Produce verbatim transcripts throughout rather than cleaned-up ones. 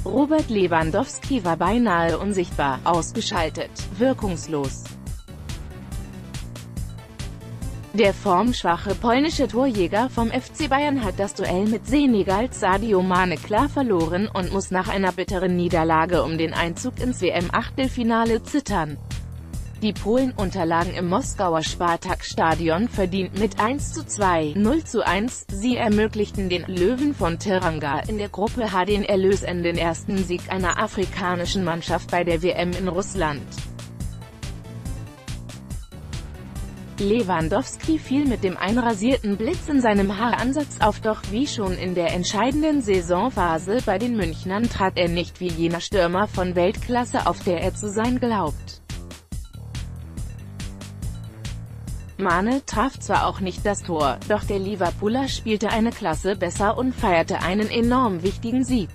Robert Lewandowski war beinahe unsichtbar, ausgeschaltet, wirkungslos. Der formschwache polnische Torjäger vom F C Bayern hat das Duell mit Senegals Sadio Mane klar verloren und muss nach einer bitteren Niederlage um den Einzug ins W M-Achtelfinale zittern. Die Polen unterlagen im Moskauer Spartak-Stadion verdient mit eins zu zwei, null zu eins, sie ermöglichten den Löwen von Teranga in der Gruppe H den erlösenden ersten Sieg einer afrikanischen Mannschaft bei der W M in Russland. Lewandowski fiel mit dem einrasierten Blitz in seinem Haaransatz auf, doch wie schon in der entscheidenden Saisonphase bei den Münchnern trat er nicht wie jener Stürmer von Weltklasse auf, der er zu sein glaubt. Mane traf zwar auch nicht das Tor, doch der Liverpooler spielte eine Klasse besser und feierte einen enorm wichtigen Sieg.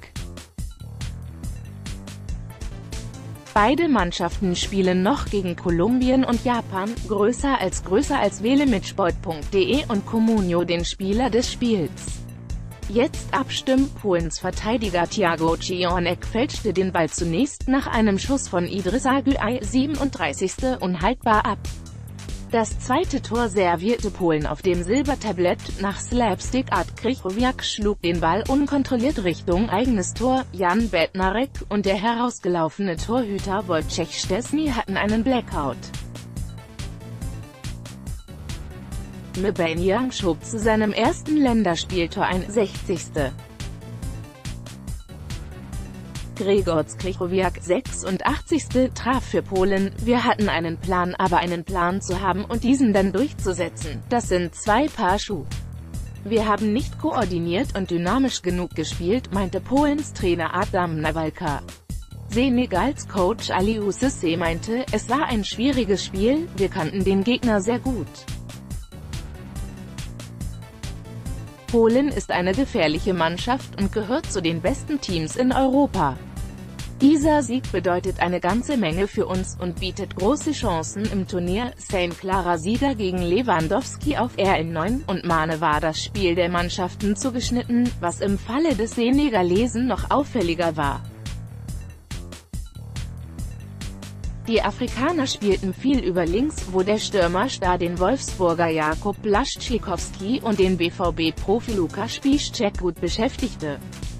Beide Mannschaften spielen noch gegen Kolumbien und Japan. Größer als größer als wähle Mitsport punkt de und Comunio den Spieler des Spiels. Jetzt abstimmen. Polens Verteidiger Thiago Cionek fälschte den Ball zunächst nach einem Schuss von Idrissa Gueye, siebenunddreißigste unhaltbar ab. Das zweite Tor servierte Polen auf dem Silbertablett. Nach Slapstick-Art Krychowiak schlug den Ball unkontrolliert Richtung eigenes Tor. Jan Bednarek und der herausgelaufene Torhüter Wojciech Szczesny hatten einen Blackout. Mbeniang schob zu seinem ersten Länderspieltor ein. sechzigste Gregor Krychowiak, sechsundachtzigste traf für Polen. Wir hatten einen Plan, aber einen Plan zu haben und diesen dann durchzusetzen, das sind zwei Paar Schuhe. Wir haben nicht koordiniert und dynamisch genug gespielt, meinte Polens Trainer Adam Nawalka. Senegals Coach Aliou Cissé meinte, es war ein schwieriges Spiel, wir kannten den Gegner sehr gut. Polen ist eine gefährliche Mannschaft und gehört zu den besten Teams in Europa. Dieser Sieg bedeutet eine ganze Menge für uns und bietet große Chancen im Turnier. Sein klarer Sieger gegen Lewandowski auf R N neun und Mane war das Spiel der Mannschaften zugeschnitten, was im Falle des Senegalesen noch auffälliger war. Die Afrikaner spielten viel über links, wo der Stürmerstar den Wolfsburger Jakub Blaszczykowski und den B V B-Profi Lukasz Piszczek gut beschäftigte.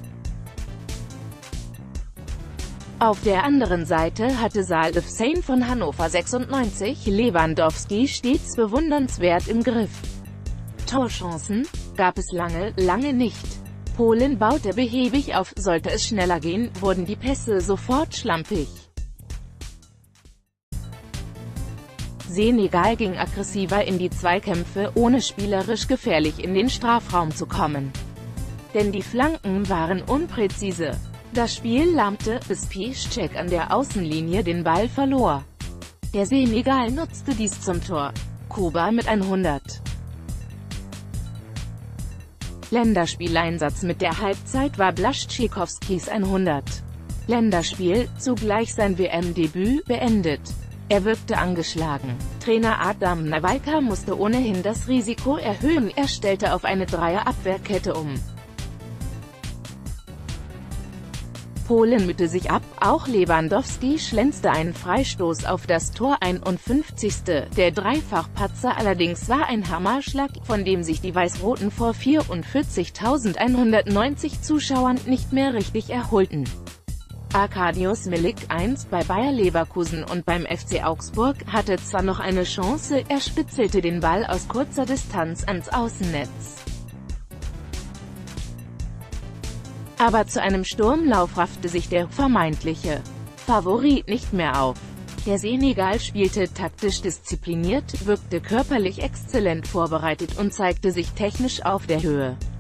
Auf der anderen Seite hatte Salif Sain von Hannover sechsundneunzig Lewandowski stets bewundernswert im Griff. Torchancen gab es lange, lange nicht. Polen baute behäbig auf, sollte es schneller gehen, wurden die Pässe sofort schlampig. Senegal ging aggressiver in die Zweikämpfe, ohne spielerisch gefährlich in den Strafraum zu kommen. Denn die Flanken waren unpräzise. Das Spiel lahmte, bis Piszczek an der Außenlinie den Ball verlor. Der Senegal nutzte dies zum Tor. Kuba mit hundert. Länderspieleinsatz mit der Halbzeit war Blaszczykowskis hundert. Länderspiel, zugleich sein W M-Debüt, beendet. Er wirkte angeschlagen. Trainer Adam Nawalka musste ohnehin das Risiko erhöhen, er stellte auf eine Dreier-Abwehrkette um. Polen mühte sich ab, auch Lewandowski schlänzte einen Freistoß auf das Tor. einundfünfzigste Der Dreifachpatzer allerdings war ein Hammerschlag, von dem sich die Weiß-Roten vor vierundvierzigtausendeinhundertneunzig Zuschauern nicht mehr richtig erholten. Arkadiusz Milik, einst bei Bayer Leverkusen und beim F C Augsburg, hatte zwar noch eine Chance, er spitzelte den Ball aus kurzer Distanz ans Außennetz. Aber zu einem Sturmlauf raffte sich der vermeintliche Favorit nicht mehr auf. Der Senegal spielte taktisch diszipliniert, wirkte körperlich exzellent vorbereitet und zeigte sich technisch auf der Höhe.